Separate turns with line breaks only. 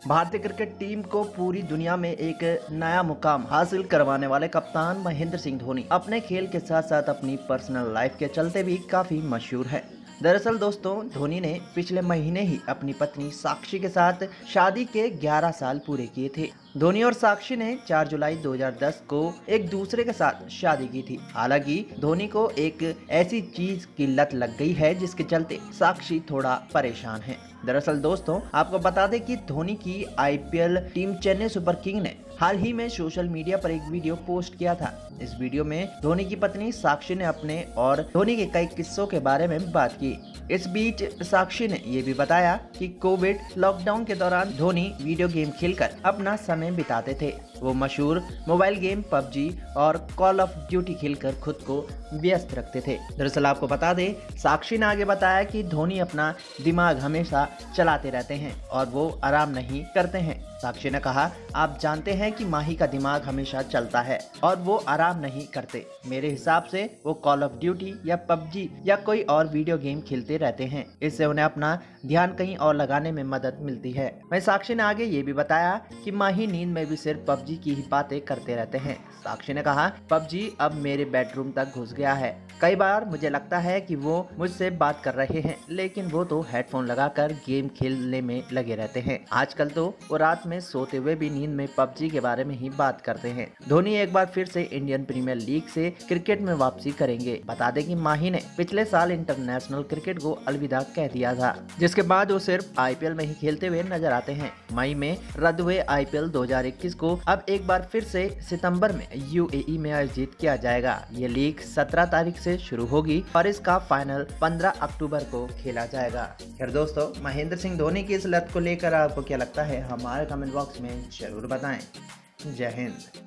भारतीय cricket team को पूरी दुनिया में एक नया मुकाम हासिल करवाने वाले कप्तान महेंद्र सिंह धोनी अपने खेल के साथ साथ अपनी पर्सनल लाइफ के चलते भी काफी मशहूर है। दरअसल दोस्तों, धोनी ने पिछले महीने ही अपनी पत्नी साक्षी के साथ शादी के 11 साल पूरे किए थे। धोनी और साक्षी ने 4 जुलाई 2010 को एक दूसरे के साथ शादी की थी। हालांकि धोनी को एक ऐसी चीज की लत लग गई है जिसके चलते साक्षी थोड़ा परेशान है। दरअसल दोस्तों, आपको बता दें कि धोनी की IPL team Chennai super king ने हाल ही में सोशल मीडिया पर एक वीडियो पोस्ट किया था। इस वीडियो में धोनी की पत्नी साक्षी ने अपने और धोनी के कई किस्सों के बारे में बात की। इस बीच साक्षी ने ये भी बताया कि कोविड लॉकडाउन के दौरान धोनी वीडियो गेम खेलकर अपना समय बिताते थे। वो मशहूर मोबाइल गेम पबजी और कॉल ऑफ ड्यूटी खेलकर खुद को व्यस्त रखते थे। दरअसल आपको बता दें, साक्षी ने आगे बताया कि धोनी अपना दिमाग हमेशा चलाते रहते हैं और वो आराम नहीं करते हैं। साक्षी ने कहा, आप जानते हैं कि माही का दिमाग हमेशा चलता है और वो आराम नहीं करते। मेरे हिसाब से वो कॉल ऑफ ड्यूटी या पबजी या कोई और वीडियो गेम खेलते रहते हैं। इससे उन्हें अपना ध्यान कहीं और लगाने में मदद मिलती है। वहीं साक्षी ने आगे ये भी बताया कि माही नींद में भी सिर्फ पबजी की ही बातें करते रहते हैं। साक्षी ने कहा, पबजी अब मेरे बेडरूम तक घुस गया है। कई बार मुझे लगता है कि वो मुझसे बात कर रहे हैं, लेकिन वो तो हेडफोन लगाकर गेम खेलने में लगे रहते हैं। आजकल तो वो रात में सोते हुए भी नींद में पबजी के बारे में ही बात करते हैं। धोनी एक बार फिर से इंडियन प्रीमियर लीग से क्रिकेट में वापसी करेंगे। बता दें कि माही ने पिछले साल इंटरनेशनल क्रिकेट को अलविदा कह दिया था, जिसके बाद वो सिर्फ आईपीएल में ही खेलते हुए नजर आते हैं। मई में रद्द हुए आईपीएल 2021 को अब एक बार फिर से सितंबर में यूएई में आयोजित किया जाएगा। ये लीग 17 तारीख से शुरू होगी और इसका फाइनल 15 अक्टूबर को खेला जाएगा। खैर दोस्तों, महेंद्र सिंह धोनी की इस लत को लेकर आपको क्या लगता है, हमारे कमेंट बॉक्स में जरूर बताएं। जय हिंद।